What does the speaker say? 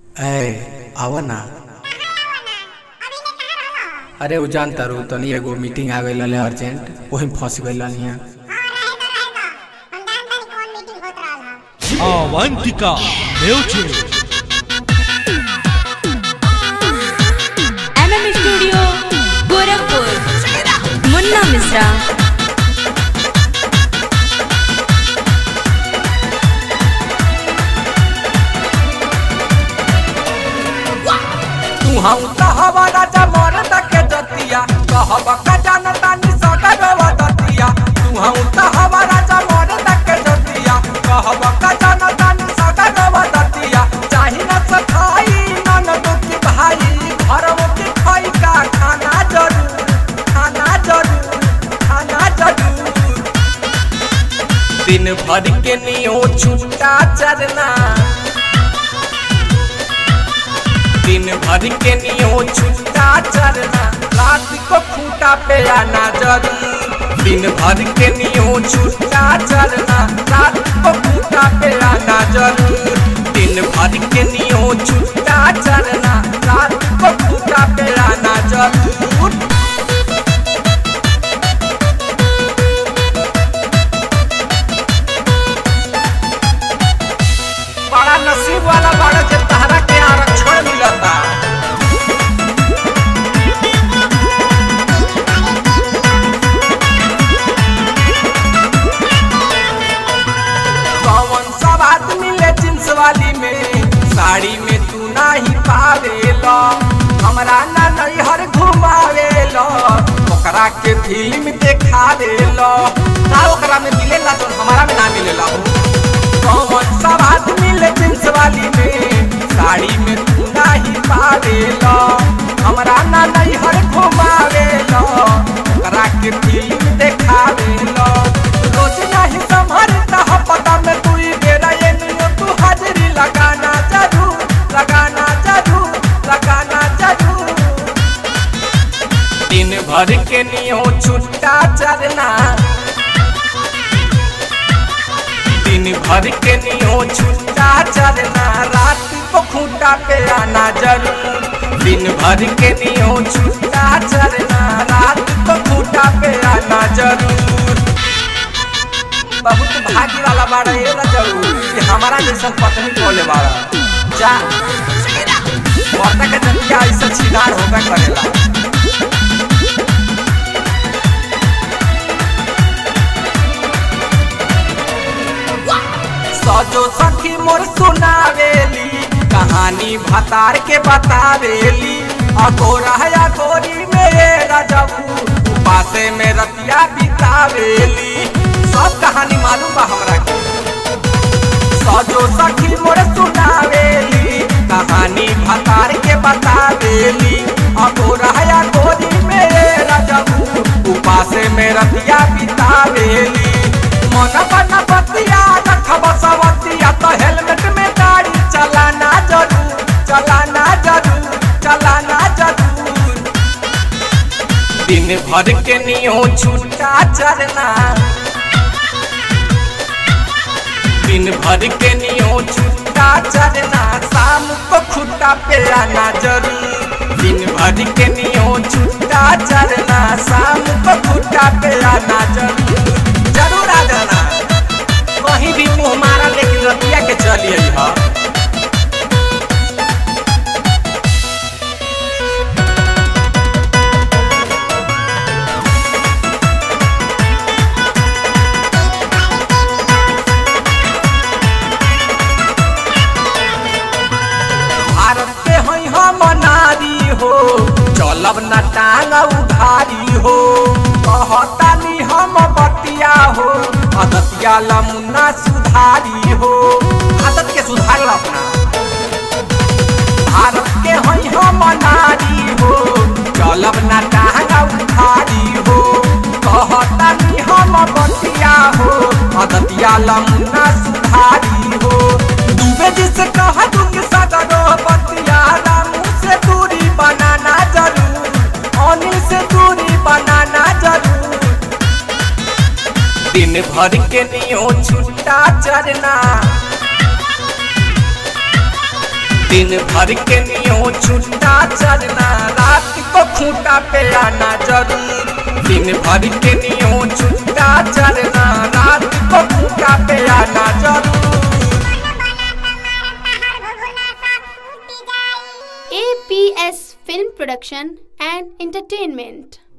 ए आवा ना। अरे वो जानता रू तनी एगो मीटिंग आवे लले अर्जेंट वही फंस गइल निया। Avantika music MM studio Gorakhpur Munna Mishra. कहवा राजा मरद के जतिया कहवा का जानता नि सगरवा दतिया तुहू कहवा राजा मरद के जतिया कहवा का जानता नि सगरवा दतिया चाहि न सखाई ननद की भाई घरवो के खाई का खाना जरूर खाना जरूर खाना जरूर दिन भर के नियो छुट्टा चरना दिन भर के नियो छुट्टा चरना रात को खूंटा पे आना जरूर दिन भर के नियो छुट्टा चरना रात को खूंटा पे आना जरूर दिन भर के नियो छुट्टा चरना रात को खूंटा पे आना जरूर। बड़ा नसीब वाला बड़ा जे तहरा के आरक्षण मिलता। कौन सब आदमी ले जींस वाली में साड़ी में तू नहीं पावेला हमरा ना नैहर घुमावेला ओकरा के फिल्म देखावेला ना ओकरा में मिलेला तो हमारा में ना मिलेला। कौन सब आदमी ले जींस वाली में साड़ी में तू नहीं पावेला हमरा ना नैहर घुमावेला ओकरा के फिल्म देखावेला रोज नहीं संभरता पता में तू बेरा ये नियो तू हाजिरी लगाना जरूर लगाना जरूर लगाना जरूर दिन भर के नियो छुट्टा चरना दिन भर के नियो छुट्टा चरना रात को खूंटा पे आना जरूर दिन भर के नियो छुट्टा चरना रात को खूंटा पे आना जरूर। बहुत भागी वाला बाड़ा ये ना जरूर कि हमारा जैसा पत्नी बोले बाड़ा जा मर्दा के जतिया ऐसा छिनार होगा करेला। सजो सखी मोर सुनावेली कहानी भतार के बतावेली अगोरा या गोरी में रजबू पासे में रतिया बितावेली सब कहानी मालूम बा हमरा के। सजो सखी मोर सुनावेली कहानी भतार के बतावेली अगोरा या गोरी में रजबू पासे में रतिया बितावेली मन बना बतिया रखब सवतिया तो हेलमेट में गाड़ी चलाना जरूर चलाना जरूर चलाना जरूर दिन भर के नियो छुट्टा चरना दिन भर के नियो छुट्टा चरना शाम को खूंटा पे आना जरूर दिन भर के नियो छुट्टा चरना शाम को खूंटा पे आना जरूर जरूर आ जाना कहीं भी मुँह मारा लेकिन रतिया के चलिए भारत के हई हम नारी हो चलब न टांग उधारी हो कहतानी हम बतिया हो आदतिया लमुन्ना सुधारी हो आदत के सुधार अपना। भारत के हई हम नारी हो चलब न टांग उधारी हो कहतानी हम बतिया हो आदतिया लमुन्ना सुधारी हो डूबे जिसे कह दूंगी सगरो बतिया रामू से दूरी बनाना जरूर अनिल से दूरी बनाना जरूर दिन भर के नियो छुट्टा चरना दिन भर के नियो छुट्टा चलना, रात को खूंटा पे आना जरूर। दिन भर के नियो छुट्टा चलना, रात को खूंटा पे आना जरूर। APS Film Production and Entertainment।